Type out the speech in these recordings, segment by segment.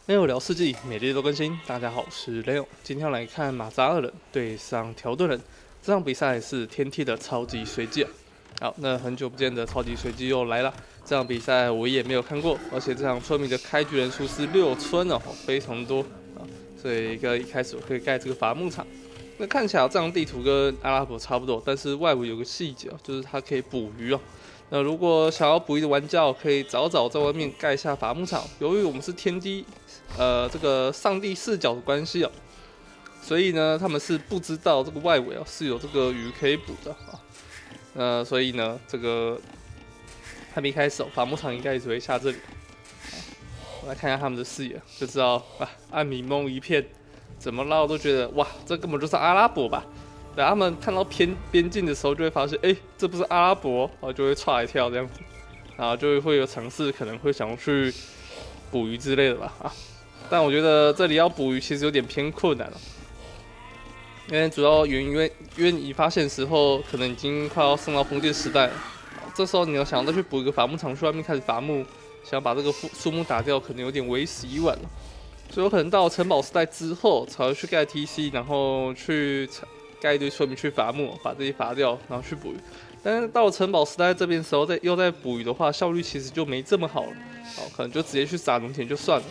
雷欧聊世纪，每日都更新。大家好，我是雷欧。今天来看马扎二人对上条顿人，这场比赛是天梯的超级随机啊。好，那很久不见的超级随机又来了。这场比赛我也没有看过，而且这场村民的开局人数是6村哦，非常多啊。所以一开始我可以盖这个伐木场。那看起来这张地图跟阿拉伯差不多，但是外围有个细节，就是它可以捕鱼哦。那如果想要捕鱼的玩家，可以早早在外面盖下伐木场。由于我们是天梯，这个上帝视角的关系哦，所以呢，他们是不知道这个外围是有这个鱼可以捕的啊。所以呢，这个还没开始伐木场应该只会下这里。我来看一下他们的视野，就知道啊，暗迷蒙一片，怎么绕都觉得哇，这根本就是阿拉伯吧。等他们看到边境的时候，就会发现，这不是阿拉伯，然后就会踹一跳这样子，然后就会有尝试，可能会想要去捕鱼之类的吧啊。但我觉得这里要捕鱼其实有点偏困难了，因为主要原因你发现的时候，可能已经快要上到封建时代了。这时候你要想要再去捕一个伐木场，去外面开始伐木，想要把这个树木打掉，可能有点为时已晚了。所以我可能到城堡时代之后，才会去盖 TC， 然后去盖一堆村民去伐木，把这些伐掉，然后去捕鱼。但是到了城堡时代这边的时候，又在捕鱼的话，效率其实就没这么好了。可能就直接去撒农田就算了。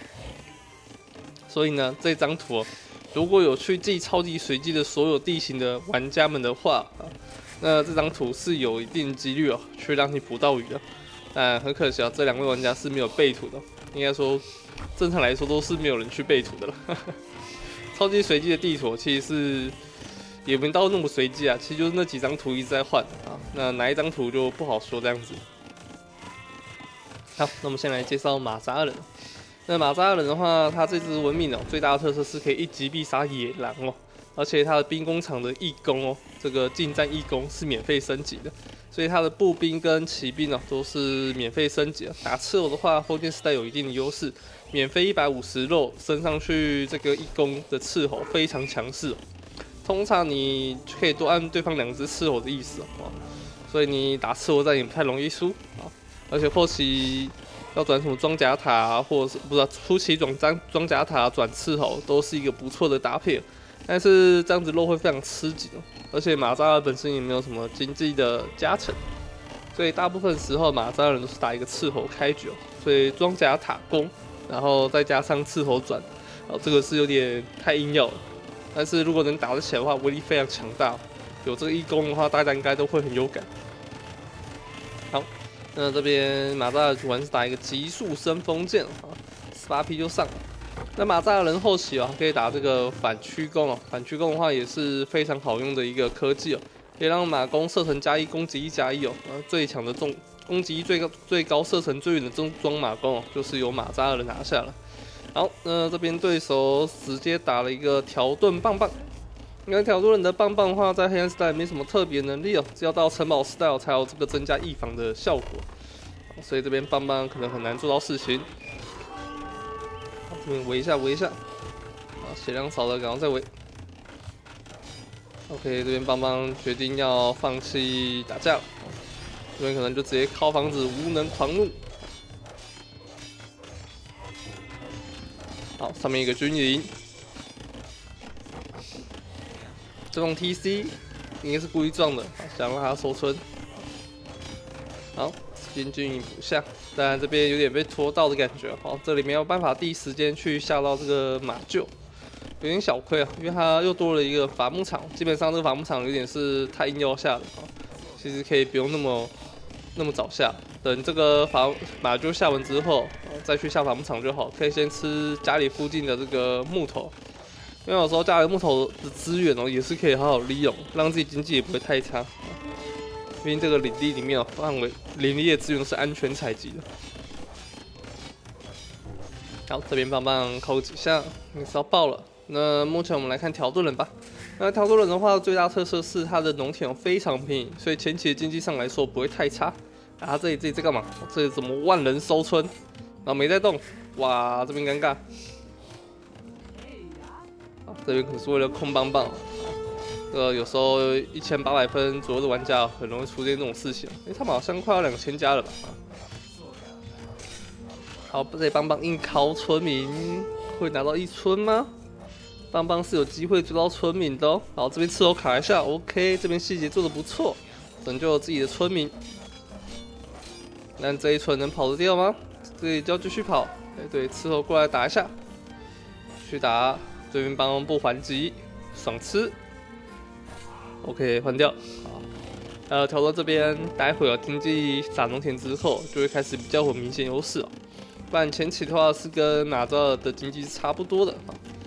所以呢，这张图如果有去记超级随机的所有地形的玩家们的话那这张图是有一定几率去让你捕到鱼的。但很可惜这2位玩家是没有备图的，应该说正常来说都是没有人去备图的了。超级随机的地图其实是也没到那么随机啊，其实就是那几张图一直在换啊。那哪一张图就不好说这样子。好，那我们先来介绍马扎人。那马扎人的话，他这支文明最大的特色是可以1击必杀野狼而且他的兵工厂的义工这个近战义工是免费升级的，所以他的步兵跟骑兵都是免费升级。打赤偶的话，封建时代有一定的优势，免费150肉升上去，这个义工的斥候非常强势通常你可以多按对方2只斥候的意思所以你打斥候战也不太容易输而且后期要转什么装甲塔或者是不知道初期装甲塔转斥候都是一个不错的搭配，但是这样子肉会非常吃紧而且马扎尔本身也没有什么经济的加成，所以大部分时候马扎尔人都是打一个斥候开局所以装甲塔攻，然后再加上斥候转这个是有点太硬要了。但是如果能打得起来的话，威力非常强大有这个义工的话，大家应该都会很有感。好，那这边马扎尔主玩是打一个极速升风剑18P 就上了。那马扎尔人后期可以打这个反驱弓反驱弓的话也是非常好用的一个科技可以让马弓射程+1，攻击1+1最强的攻击最高射程最远的重装马弓就是由马扎尔人拿下了。好，那这边对手直接打了一个条顿棒棒。因为条顿人的棒棒的话，在黑暗时代没什么特别能力只要到城堡时代才有这个增加易防的效果，所以这边棒棒可能很难做到事情。好，这边围一下，血量少了，赶快再围。OK， 这边棒棒决定要放弃打架了，这边可能就直接靠房子无能狂怒。好，上面一个军营，这种 TC 应该是故意撞的，想让他收村。好，这边军营补下，当然这边有点被拖到的感觉。这里没有办法第一时间去下到这个马厩，有点小亏因为他又多了一个伐木场，基本上这个伐木场有点是太硬要下了其实可以不用那么早下。等这个马厩下完之后，再去下伐木场就好。可以先吃家里附近的这个木头，因为有时候家里木头的资源也是可以好好利用，让自己经济也不会太差。毕竟这个领地里面林地的资源是安全采集的。好，这边棒棒扣几下，也是要爆了。那目前我们来看条顿人吧。那条顿人的话，最大特色是它的农田非常便宜，所以前期的经济上来说不会太差。这里在干嘛？这里怎么万人收村？然后没在动，哇，这边尴尬。这边可是为了空棒棒。有时候1800分左右的玩家很容易出现这种事情。他们好像快要2000加了吧？ 好，这里邦邦硬敲村民，会拿到1村吗？邦邦是有机会追到村民的哦。好，这边刺头卡一下 ，OK， 这边细节做的不错，拯救了自己的村民。但这一村能跑得掉吗？这里就要继续跑。对，刺头过来打一下，去打。这边邦邦不还击，爽吃。OK， 换掉。好，调到这边，待会有经济打农田之后，就会开始比较有明显优势哦。不然前期的话是跟马扎尔的经济是差不多的。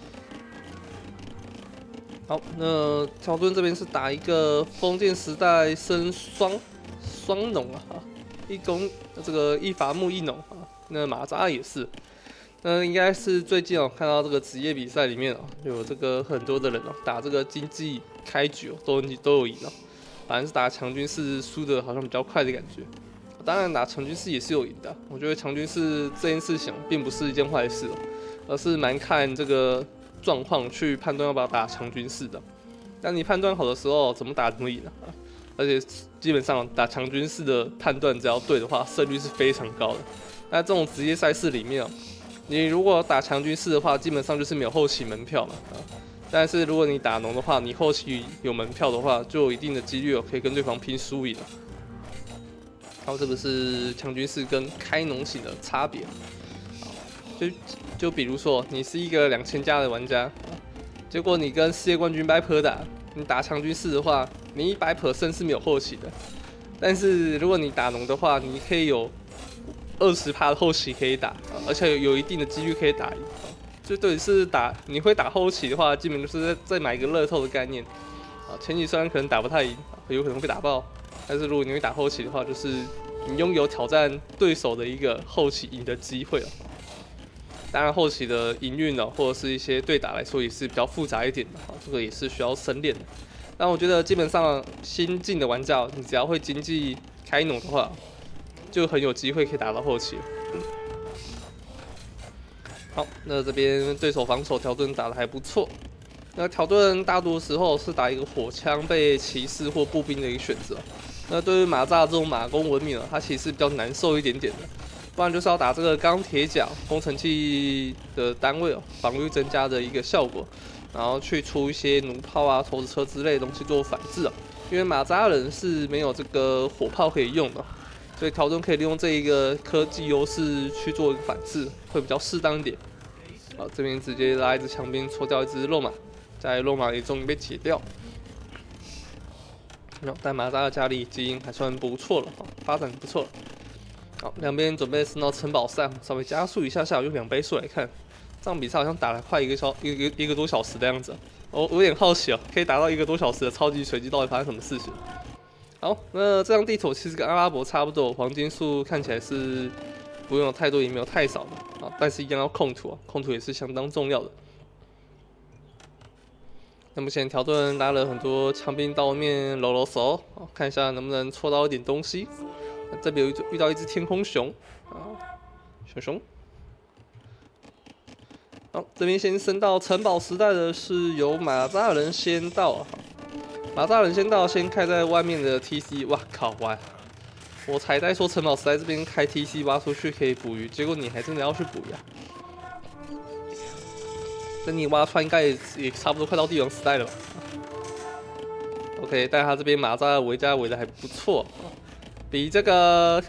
好，那条顿这边是打一个封建时代升双农啊，一攻这个一伐木一农啊。那马扎尔也是。那应该是最近看到这个职业比赛里面有这个很多的人打这个经济开局都有赢反正是打强军士输的好像比较快的感觉。当然打强军士也是有赢的，我觉得强军士这件事情并不是一件坏事而是蛮看这个状况去判断要不要打强军士的。当你判断好的时候，怎么打怎么赢而且基本上打强军士的判断只要对的话，胜率是非常高的。那这种职业赛事里面你如果打强军士的话，基本上就是没有后期门票嘛但是如果你打农的话，你后期有门票的话，就有一定的几率可以跟对方拼输赢好，这个是强军士跟开农型的差别。就比如说，你是一个2000加的玩家，结果你跟世界冠军 Viper 打，你打强军士的话，你100%是没有后期的。但是如果你打农的话，你可以有20%的后期可以打，而且有一定的几率可以打赢。就对，是你会打后期的话，基本就是再买一个乐透的概念。前期虽然可能打不太赢，有可能被打爆，但是如果你会打后期的话，就是你拥有挑战对手的一个后期赢的机会当然后期的营运或者是一些对打来说也是比较复杂一点的，这个也是需要深练的。但我觉得基本上新进的玩家，你只要会经济开农的话，就很有机会可以打到后期了。好，那这边对手防守条顿打得还不错。那条顿大多时候是打一个火枪被骑士或步兵的一个选择。那对于马扎这种马弓文明它其实比较难受一点点的。不然就是要打这个钢铁甲工程器的单位防御增加的一个效果，然后去出一些弩炮啊、投掷车之类的东西做反制因为马扎人是没有这个火炮可以用的。所以条顿可以利用这一个科技优势去做一个反制，会比较适当一点。好，这边直接拉一只枪兵戳掉一只肉马，在肉马也终于被解掉。但马扎的家里基因还算不错了，发展不错了。好，两边准备升到城堡赛，稍微加速一下用2倍速来看，这场比赛好像打了快一个多小时的样子。我有点好奇可以打到1个多小时的超级随机到底发生什么事情？好，那这张地图其实跟阿拉伯差不多，黄金数看起来是不用有太多也没有太少的但是一样要控土控土也是相当重要的。那目前条顿拉了很多枪兵到外面搂手，看一下能不能戳到一点东西。这边有遇到一只天空熊熊。好，这边先升到城堡时代的是由马扎人先到马扎人先到，先开在外面的 TC， 哇靠！我才在说城堡时代这边开 TC 挖出去可以捕鱼，结果你还真的要去捕鱼等你挖出来应该也差不多快到帝王时代了吧 ？OK， 但他这边马扎围家围的还不错，比这个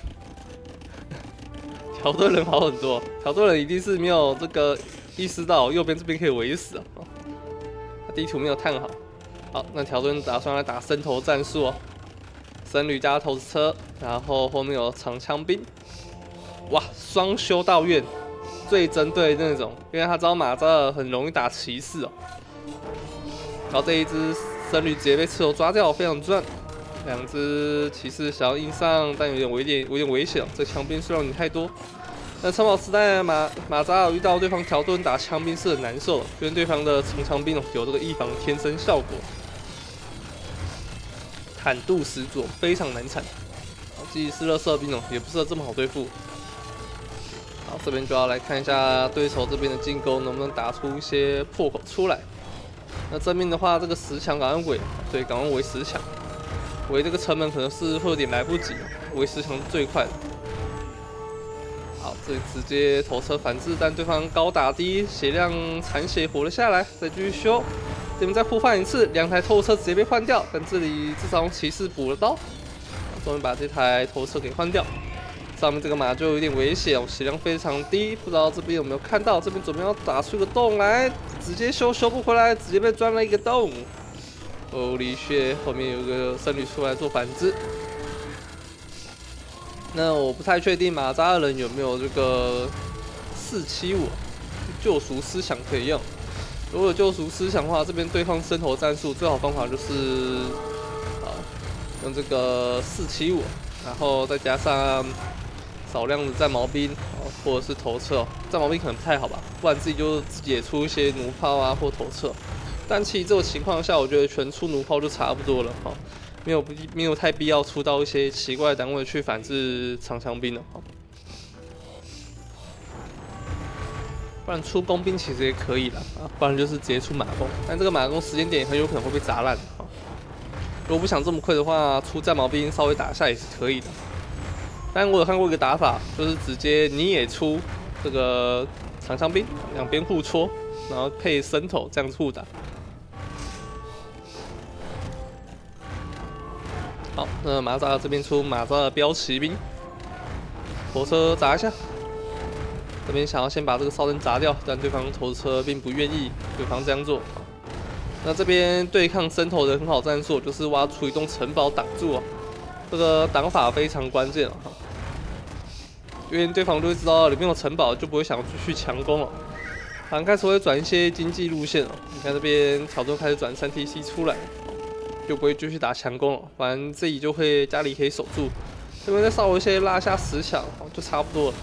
条顿人好很多。条顿人一定是没有这个意识到右边这边可以围死他地图没有探好。好，那条顿打算来打伸头战术僧侣加投掷车，然后后面有长枪兵。哇，双修道院最针对那种，因为他知道马扎尔很容易打骑士然后这一只僧侣直接被刺头抓掉，非常赚。2只骑士想要硬上，但有点危险这枪兵数量有点太多。那城堡时代马扎尔遇到对方条顿打枪兵是很难受的，因为对方的长枪兵有这个预防天生效果。坦度十足，非常难缠。即使是热射兵也不是这么好对付。好，这边就要来看一下对手这边的进攻能不能打出一些破口出来。那正面的话，这个10强赶快围，对，赶快围10强。围这个城门可能是会有点来不及，围10强是最快的。好， 这直接头车反制，但对方高打低，血量残血活了下来，再继续修。这边再互换一次，2台头车直接被换掉，但这里至少用骑士补了刀，终于把这台头车给换掉。上面这个马就有点危险，血量非常低，不知道这边有没有看到？这边准备要打出个洞来，直接修不回来，直接被钻了一个洞。Holy shit， 后面有个僧侣出来做反制。那我不太确定马扎人有没有这个475救赎思想可以用。如果有救赎思想的话，这边对抗伸头战术最好方法就是用这个475，然后再加上少量的战矛兵，或者是头车。战矛兵可能不太好吧，不然自己就也出一些弩炮啊或头车。但其实这种情况下，我觉得全出弩炮就差不多了哈，没有太必要出到一些奇怪的单位去反制长枪兵了哈。不然出工兵其实也可以啦，不然就是直接出马弓，但这个马弓时间点很有可能会被砸烂哈。如果不想这么亏的话，出战矛兵稍微打一下也是可以的。但我有看过一个打法，就是直接你也出这个长枪兵，两边互戳，然后配伸头这样互打。好，那马扎尔这边出马扎尔标骑兵，火车砸一下。这边想要先把这个哨灯砸掉，但对方头车并不愿意对方这样做。那这边对抗伸头的很好战术，就是挖出一栋城堡挡住啊。这个挡法非常关键啊，因为对方就会知道里面有城堡，就不会想继续强攻了。好像开始会转一些经济路线哦。你看这边条顿开始转3TC 出来，就不会继续打强攻了。反正自己就会家里可以守住，这边再稍微先拉下10强，就差不多了。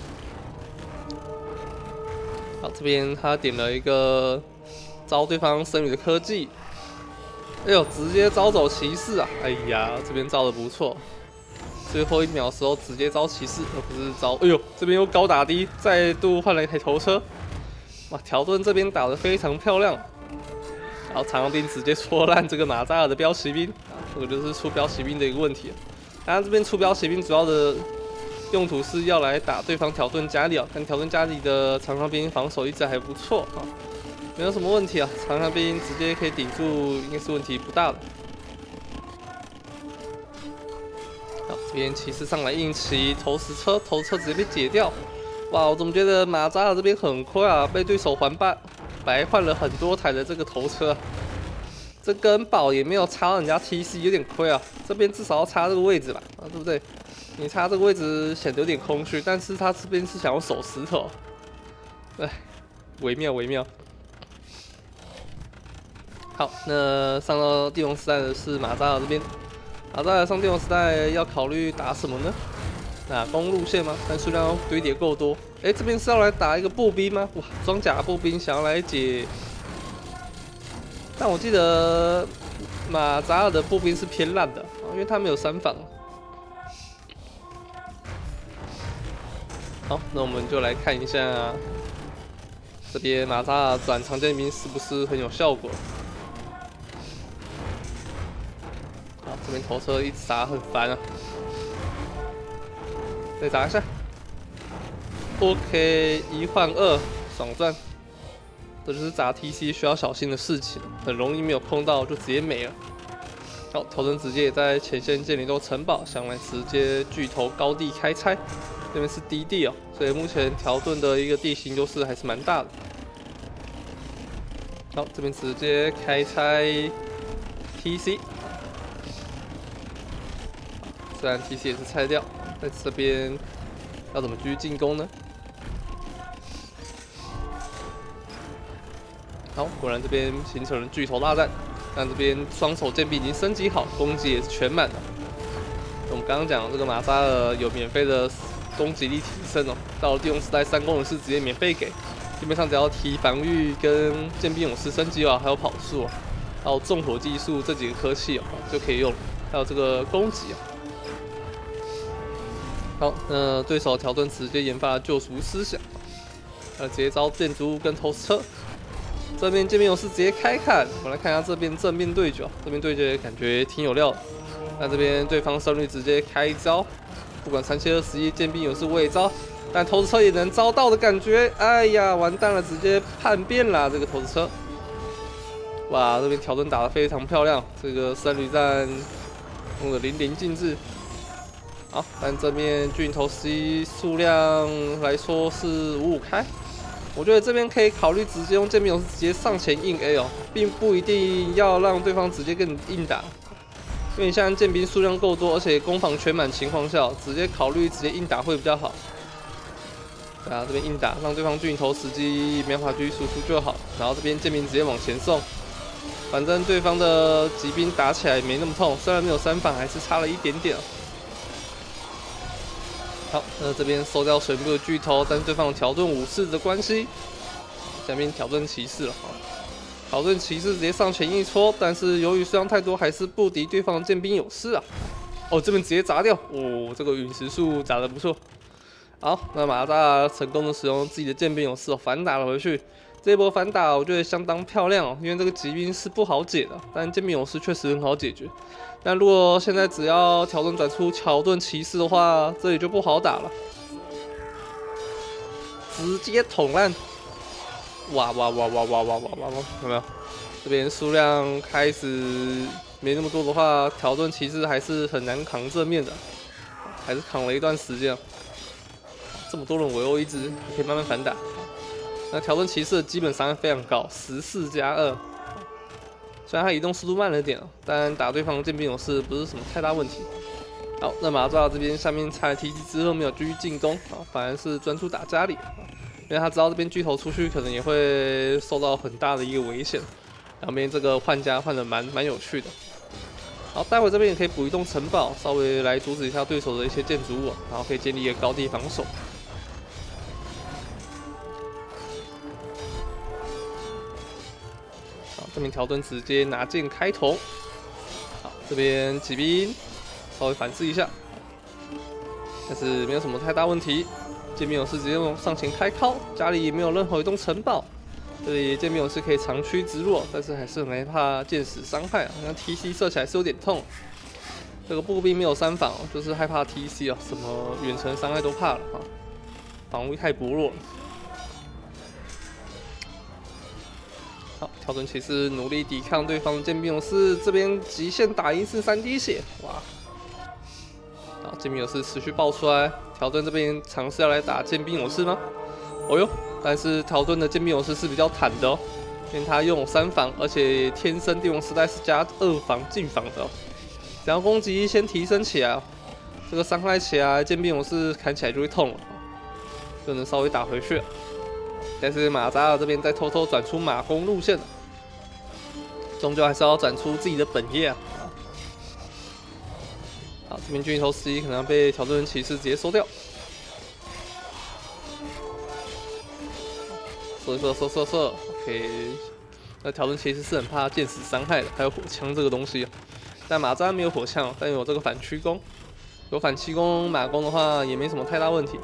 好，这边他点了一个招对方僧侣的科技，哎呦，直接招走骑士啊！哎呀，这边招的不错，最后1秒的时候直接招骑士，而不是招。哎呦，这边又高打低，再度换了一台头车。哇，条顿这边打得非常漂亮，然后长枪兵直接戳烂这个马扎尔的标骑兵，这个就是出标骑兵的一个问题。当然，这边出标骑兵主要的用途是要来打对方条顿家里啊，但条顿家里的长枪兵防守一直还不错啊，没有什么问题啊，长枪兵直接可以顶住，应该是问题不大的。好，这边骑士上来硬骑头车直接被解掉。哇，我怎么觉得马扎尔这边很亏啊，被对手白换了很多台的这个头车，这根宝也没有插到人家 TC， 有点亏啊。这边至少要插这个位置吧，对不对？你插这个位置显得有点空虚，但是他这边是想要守石头，哎，微妙。好，那上到帝王时代的是马扎尔这边，马扎尔上帝王时代要考虑打什么呢？打公路线吗？但数量堆叠够多。哎，这边是要来打一个步兵吗？哇，装甲步兵想要来解，但我记得马扎尔的步兵是偏烂的，因为他没有3防。好，那我们就来看一下这边马扎尔转长剑兵是不是很有效果。好，这边头车一直砸很烦啊，再砸一下。OK， 1换2，爽赚。这就是砸 TC 需要小心的事情，很容易没有控到就直接没了。好，头人直接也在前线建立一座城堡，想来直接巨头高地开拆。这边是低地哦，所以目前条顿的一个地形优势还是蛮大的。好，这边直接开拆 TC， 虽然 TC 也是拆掉，在这边要怎么继续进攻呢？好，果然这边形成了巨头大战，但这边双手剑兵已经升级好，攻击也是全满了。我们刚刚讲这个马扎尔有免费的攻击力提升哦，到了帝王时代3攻勇士直接免费给，基本上只要提防御跟剑兵勇士升级啊，还有跑速啊，还有纵火技术这几个科技哦就可以用，还有这个攻击啊。好，那对手条顿直接研发了救赎思想，直接招建筑物跟投石车。这边剑兵勇士直接开砍，我们来看一下这边正面对决，这边对决感觉挺有料的。那这边对方胜率直接开一招，不管3721剑兵勇士位招， 但投石车也能遭到的感觉。哎呀，完蛋了，直接叛变了这个投石车。哇，这边条顿打得非常漂亮，这个僧侣战弄得淋漓尽致。好，但这边巨型投石机数量来说是5-5开。我觉得这边可以考虑直接用剑兵勇士直接上前硬 A 哦，并不一定要让对方直接跟你硬打。因为你现在剑兵数量够多，而且攻防全满情况下，直接考虑直接硬打会比较好。对啊，这边硬打，让对方巨型投石机没办法继续输出就好。然后这边剑兵直接往前送，反正对方的骑兵打起来没那么痛，虽然没有3反，还是差了一点点。好，那这边收掉水部的巨头，但是对方有条顿武士的关系，下面条顿骑士了。条顿骑士直接上前一戳，但是由于数量太多，还是不敌对方的剑兵勇士啊。哦，这边直接砸掉，哦，这个陨石术打得不错。好，那马扎成功的使用自己的剑兵勇士反打了回去。这一波反打我觉得相当漂亮哦，因为这个骑兵是不好解的，但剑兵勇士确实很好解决。但如果现在只要条顿转出条顿骑士的话，这里就不好打了，直接捅烂！哇！有没有？这边数量开始没那么多的话，条顿骑士还是很难扛正面的，还是扛了一段时间。这么多人围殴一只，可以慢慢反打。那条顿骑士的基本伤害非常高，14+2。虽然他移动速度慢了点，但打对方的剑兵勇士不是什么太大问题。好，那马扎这边下面拆了 TC 之后没有继续进攻，反而是专注打家里，因为他知道这边巨头出去可能也会受到很大的一个危险。两边这个换家换的蛮有趣的。好，待会这边也可以补一栋城堡，稍微来阻止一下对手的一些建筑物，然后可以建立一个高地防守。这边条顿直接拿剑开头，好，这边骑兵稍微反制一下，但是没有什么太大问题。剑兵勇士直接上前开敲，家里也没有任何一栋城堡，这里剑兵勇士可以长驱直入，但是还是很害怕箭矢伤害啊，像 TC 射起来是有点痛。这个步兵没有3防，就是害怕 TC 啊，什么远程伤害都怕了啊，防御太薄弱了。好，条顿骑士努力抵抗对方的剑兵勇士，这边极限打赢是3滴血，哇！好，剑兵勇士持续爆出来，条顿这边尝试要来打剑兵勇士吗？哦哟，但是条顿的剑兵勇士是比较坦的哦，因为他拥有3防，而且天生帝王时代是加2防进防的哦，只要攻击先提升起来，这个伤害起来，剑兵勇士砍起来就会痛了，就能稍微打回去了。但是马扎尔这边在偷偷转出马弓路线，终究还是要转出自己的本业啊！好，这边巨型投石机可能要被条顿骑士直接收掉。射 ，OK。那条顿骑士是很怕箭矢伤害的，还有火枪这个东西。但马扎尔没有火枪，但有这个反驱弓，有反气弓马弓的话也没什么太大问题。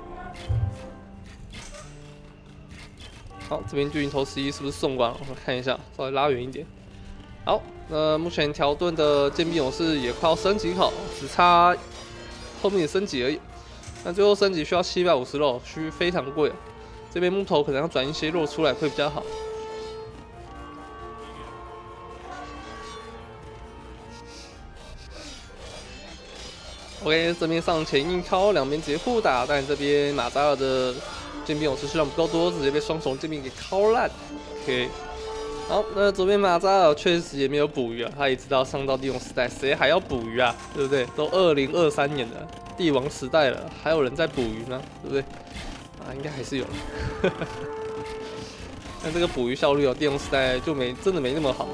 好，这边巨型投石机是不是送光了？我们看一下，稍微拉远一点。好，那目前条顿的剑兵勇士也快要升级好，只差后面的升级而已。那最后升级需要750肉，非常贵啊。这边木头可能要转一些肉出来会比较好。OK， 这边上前硬敲，两边直接互打，但这边马扎尔的剑兵勇士数量不够多，直接被双重剑兵给敲烂。OK， 好，那左边马扎尔确实也没有捕鱼啊，他也知道上到帝王时代，谁还要捕鱼啊？对不对？都2023年了，帝王时代了，还有人在捕鱼吗？对不对？啊，应该还是有。但这个捕鱼效率哦，帝王时代就真的没那么好。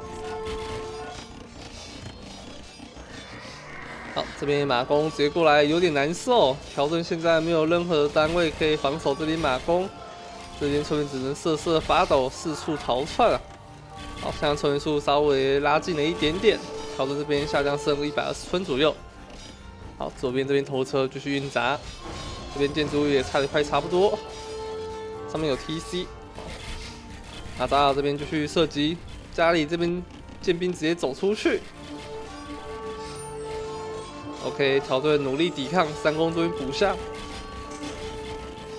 好，这边马弓直接过来有点难受，条顿现在没有任何单位可以防守这边马弓，这边村民只能瑟发抖，四处逃窜啊。好，现在村民数稍微拉近了一点点，条顿这边下降剩120村左右。好，左边这边头车继续运砸，这边建筑物也拆得快差不多，上面有 TC。马扎尔这边继续射击，家里这边剑兵直接走出去。OK， 条顿努力抵抗，3攻这边补下。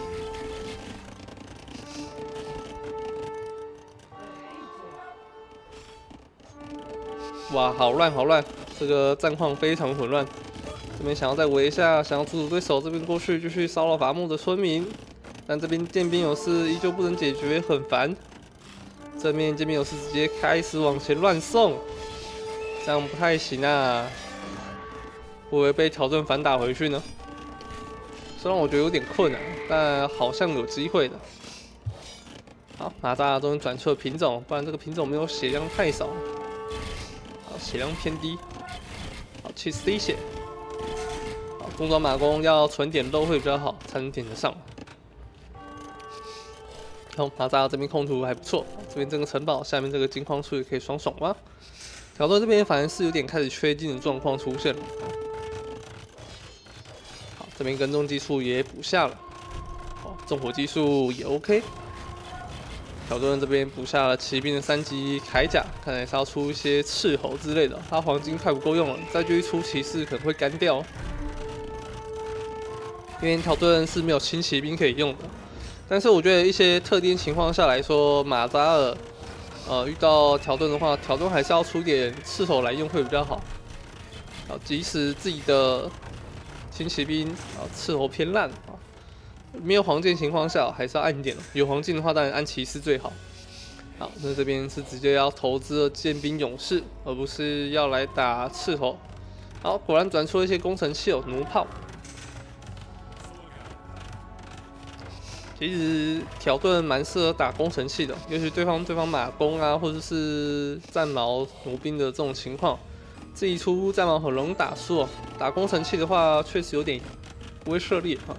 哇，好乱好乱，这个战况非常混乱。这边想要再围一下，想要阻止对手这边过去继续骚扰伐木的村民，但这边剑兵勇士依旧不能解决，很烦。正面剑兵勇士直接开始往前乱送，这样不太行啊！会不会被条顿反打回去呢？虽然我觉得有点困难，但好像有机会的。好，马扎终于转出了品种，不然这个品种没有血量太少。好，血量偏低。好，70滴血。好，中转马弓要存点肉会比较好，才能点得上。好，马扎这边控图还不错，这边这个城堡下面这个金矿树也可以爽爽吗？条顿这边反而是有点开始缺金的状况出现了。好，这边跟踪技术也补下了，好，纵火技术也 OK。条顿这边补下了骑兵的3级铠甲，看来是要出一些斥候之类的。他黄金快不够用了，再继续出骑士可能会干掉，因为条顿是没有轻骑兵可以用的。但是我觉得一些特定情况下来说，马扎尔遇到条顿的话，条顿还是要出点斥候来用会比较好。好，即使自己的轻骑兵斥候偏烂啊，没有黄金情况下还是要按一点。有黄金的话，当然按骑士最好。好，那这边是直接要投资了剑兵勇士，而不是要来打斥候。好，果然转出了一些工程器弩炮。其实条顿蛮适合打工程器的，尤其对方马弓啊，或者是战矛弩兵的这种情况，自己出战矛很容易打输哦。打工程器的话，确实有点威慑力啊。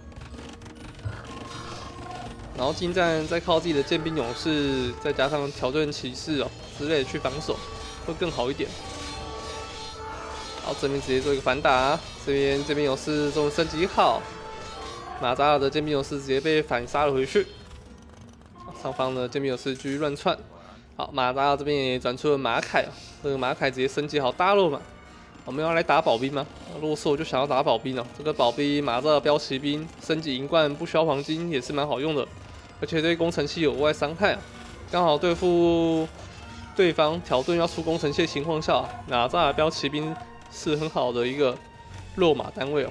然后近战再靠自己的剑兵勇士，再加上条顿骑士哦之类的去防守，会更好一点。好，这边直接做一个反打，这边剑兵勇士终于升级好。马扎尔的剑兵勇士直接被反杀了回去，上方的剑兵勇士继续乱窜。好，马扎尔这边也转出了马凯，这个马凯直接升级好大肉嘛。我们要来打保兵吗？如果是我就想要打保兵哦。这个保兵马扎尔标骑兵升级银冠不需要黄金也是蛮好用的，而且对工程器有额外伤害啊。刚好对付对方条顿要出工程器的情况下，马扎尔标骑兵是很好的一个肉马单位哦。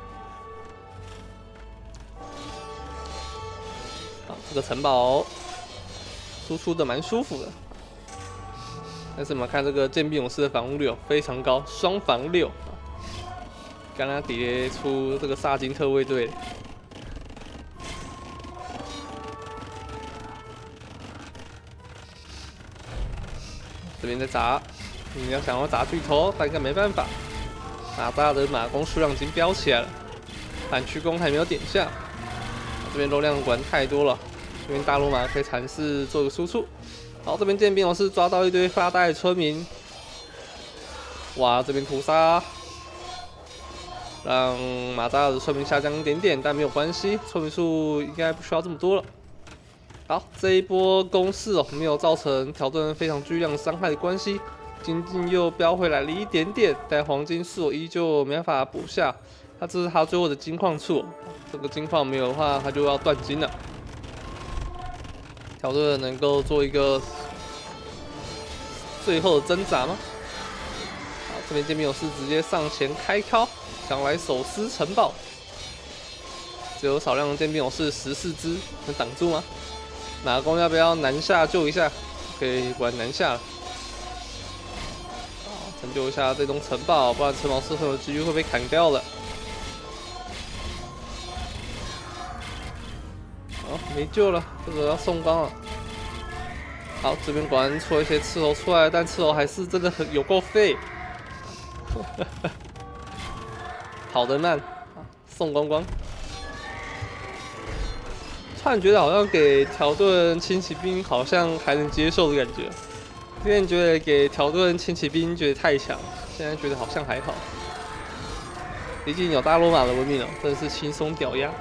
这个城堡输出的蛮舒服的，但是我们看这个剑兵勇士的防御率非常高，双防6。刚刚叠出这个萨金特卫队，这边在砸，你要想要砸巨头，但应该没办法。马扎的马弓数量已经飙起来了，反曲弓还没有点下，这边肉量果然太多了。这边大罗马可以尝试做个输出。好，这边剑兵勇士抓到一堆发呆的村民，哇，这边屠杀，让马扎尔的村民下降一点点，但没有关系，村民数应该不需要这么多了。好，这一波攻势哦，没有造成条顿非常巨量伤害的关系，经济又飙回来了一点点，但黄金数依旧没办法补下。这是他最后的金矿处，这个金矿没有的话，他就要断金了。条顿能够做一个最后的挣扎吗？好，这边剑兵勇士直接上前开敲，想来手撕城堡。只有少量的剑兵勇士14只，能挡住吗？马弓要不要南下救一下？可以，果然南下了。好，拯救一下这栋城堡，不然城堡失衡的几率会被砍掉了。好，没救了，这个要送帮了。好，这边果然出了一些斥候出来，但斥候还是真的很有够废，跑得慢，送光光。突然觉得好像给条顿轻骑兵好像还能接受的感觉，之前觉得给条顿轻骑兵觉得太强，现在觉得好像还好。毕竟有大罗马的文明了，真的是轻松屌压。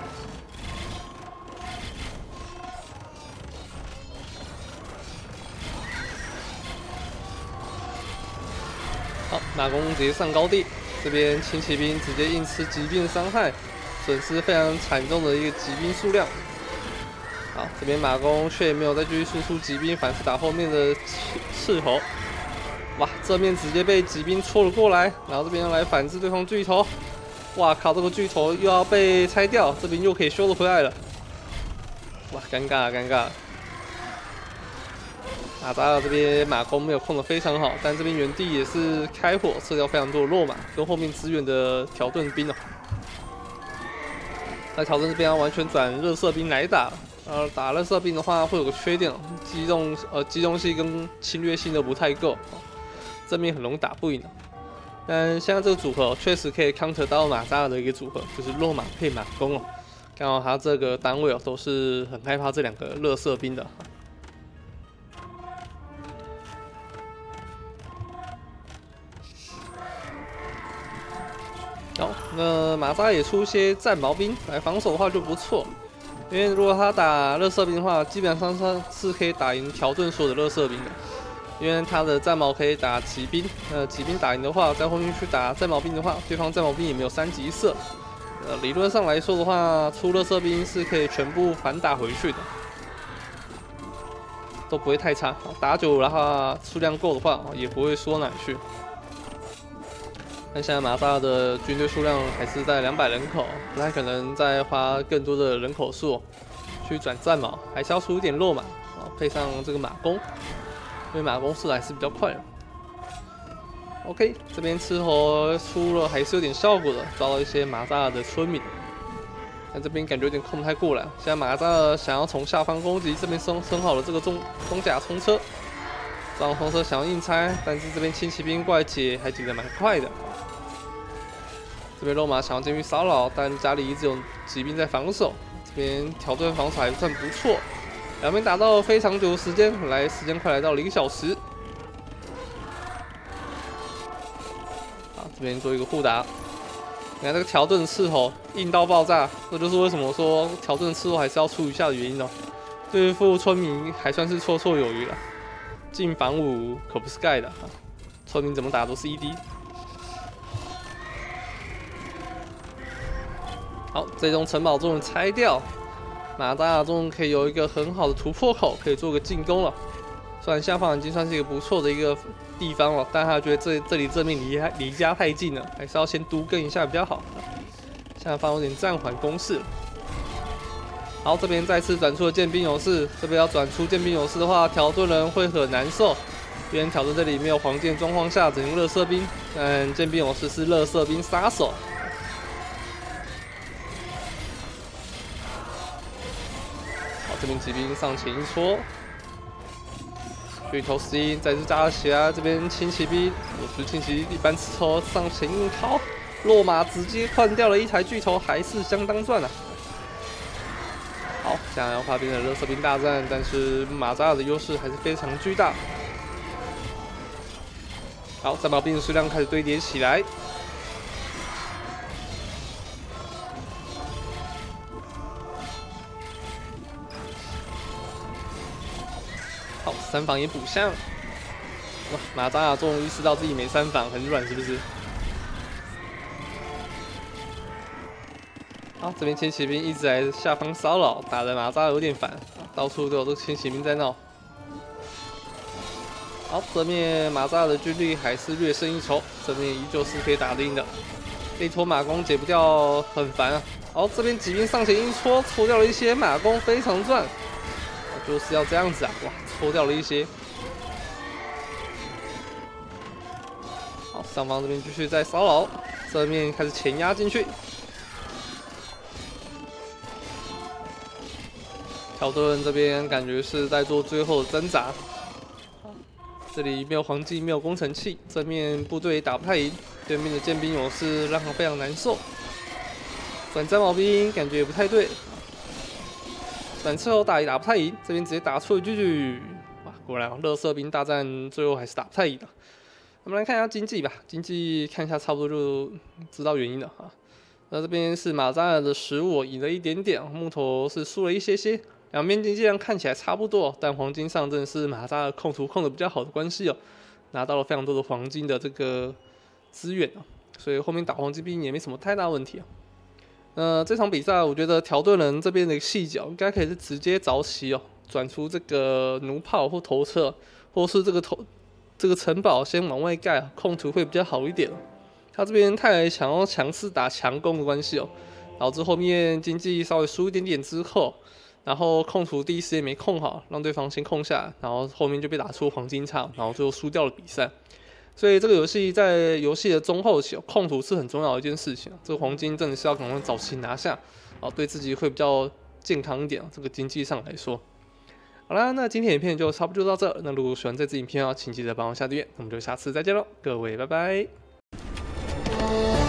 好，马弓直接上高地，这边轻骑兵直接硬吃骑兵的伤害，损失非常惨重的一个骑兵数量。好，这边马弓却没有再继续输出骑兵，反是打后面的斥候。 哇，正面直接被骑兵戳了过来，然后这边要来反制对方巨头。哇靠，这个巨头又要被拆掉，这边又可以修得回来了。哇，尴尬了，尴尬了。马扎尔这边马弓没有控得非常好，但这边原地也是开火，射掉非常多的落马，跟后面支援的条顿兵哦。那条顿这边要完全转热射兵来打，打热射兵的话会有个缺点哦，机动性跟侵略性都不太够，正面很容易打不赢哦。但现在这个组合确实可以 counter 到马扎尔的一个组合，就是落马配马弓哦。刚好他这个单位哦都是很害怕这两个热射兵的。好，那马扎也出一些战矛兵来防守的话就不错，因为如果他打热射兵的话，基本上是可以打赢条顿所有的热射兵的，因为他的战矛可以打骑兵，骑兵打赢的话，在后面去打战矛兵的话，对方战矛兵也没有3级射，理论上来说的话，出热射兵是可以全部反打回去的，都不会太差，打久了的话，数量够的话，也不会说哪去。但现在马扎的军队数量还是在200人口，不太可能再花更多的人口数去转战矛，还是要出一点肉马，配上这个马弓，因为马弓射还是比较快的。OK， 这边斥候出了还是有点效果的，抓到一些马扎的村民。但这边感觉有点控不太过来，现在马扎想要从下方攻击，这边升好了这个中甲冲车，然后冲车想要硬拆，但是这边轻骑兵过来解还解得蛮快的。这边肉马想要进去骚扰，但家里一直有骑兵在防守。这边条顿防守还算不错，两边打到非常久的时间，时间快来到1个小时。好，这边做一个互打。你看这个条顿斥候硬到爆炸，这就是为什么说条顿斥候还是要出一下的原因哦。对付村民还算是绰绰有余了，进防5可不是盖的，村民怎么打都是1D。好，这栋城堡终于拆掉，马扎尔终于可以有一个很好的突破口，可以做个进攻了。虽然下方已经算是一个不错的一个地方了，但他觉得这里正面离家太近了，还是要先都更一下比较好。下方有点暂缓攻势。好，这边再次转出了剑兵勇士，这边要转出剑兵勇士的话，条顿人会很难受，因为条顿这里没有黄金状况下，只能热射兵，但剑兵勇士是热射兵杀手。这边骑兵上前一戳，巨头11再次扎起来，这边轻骑兵，我是轻骑一般斥候上前硬敲，落马直接换掉了一台巨头，还是相当赚啊。好，现在要发兵的热射兵大战，但是马扎尔的优势还是非常巨大。好，战矛兵的数量开始堆叠起来。好，3防也补上。哇，马扎尔终于意识到自己没3防，很软是不是？好，这边轻骑兵一直在下方骚扰，打得马扎尔有点烦，到处都有这个轻骑兵在闹。好，这面马扎尔的军力还是略胜一筹，这面依旧是可以打得赢的。这一坨马弓解不掉，很烦啊。好，这边骑兵上前一戳，戳掉了一些马弓，非常赚。就是要这样子啊！哇，抽掉了一些。好，上方这边继续在骚扰，这面开始前压进去。条顿这边感觉是在做最后的挣扎。这里没有黄金，没有工程器，正面部队打不太赢，对面的剑兵勇士让他非常难受。转战矛兵感觉也不太对。转斥候打也打不太赢，这边直接打出了句，哇，果然热射兵大战最后还是打不太赢的。我们来看一下经济吧，经济看一下差不多就知道原因了哈。那这边是马扎尔的15赢了一点点，木头是输了一些些，两边经济量看起来差不多，但黄金上阵是马扎尔控图控的比较好的关系哦，拿到了非常多的黄金的这个资源哦，所以后面打黄金兵也没什么太大问题啊。这场比赛我觉得条顿人这边的细脚应该可以是直接早起哦，转出这个弩炮或头车，或是这这个城堡先往外盖，控图会比较好一点。他这边太来想要强势打强攻的关系哦，导致后面经济稍微输一点点之后，然后控图第一时间没控好，让对方先控下，然后后面就被打出黄金场，然后最后输掉了比赛。所以这个游戏在游戏的中后期，控图是很重要的一件事情。这个黄金真的是要赶快早期拿下，对自己会比较健康一点。这个经济上来说，好啦，那今天影片就差不多到这。那如果喜欢这支影片请记得帮我下订阅。那我们就下次再见喽，各位拜拜。